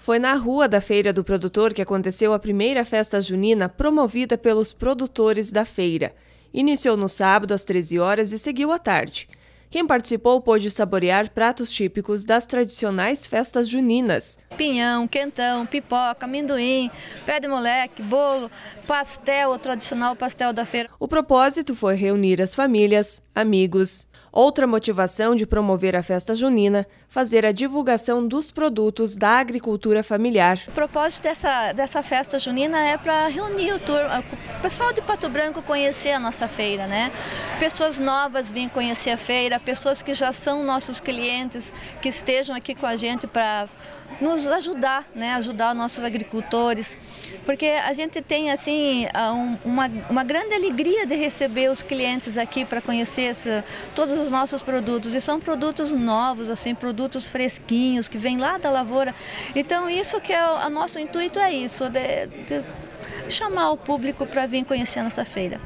Foi na rua da Feira do Produtor que aconteceu a primeira festa junina promovida pelos produtores da feira. Iniciou no sábado às 13 horas e seguiu à tarde. Quem participou pôde saborear pratos típicos das tradicionais festas juninas. Pinhão, quentão, pipoca, amendoim, pé de moleque, bolo, pastel, o tradicional pastel da feira. O propósito foi reunir as famílias, amigos. Outra motivação de promover a festa junina, fazer a divulgação dos produtos da agricultura familiar. O propósito dessa festa junina é para reunir o pessoal de Pato Branco conhecer a nossa feira, né? Pessoas novas virem conhecer a feira, pessoas que já são nossos clientes, que estejam aqui com a gente para nos ajudar, né? Ajudar os nossos agricultores, porque a gente tem assim uma grande alegria de receber os clientes aqui para conhecer todos os nossos produtos, e são produtos novos, assim, produtos fresquinhos que vêm lá da lavoura. Então isso que é o nosso intuito, é isso, de chamar o público para vir conhecer a nossa feira.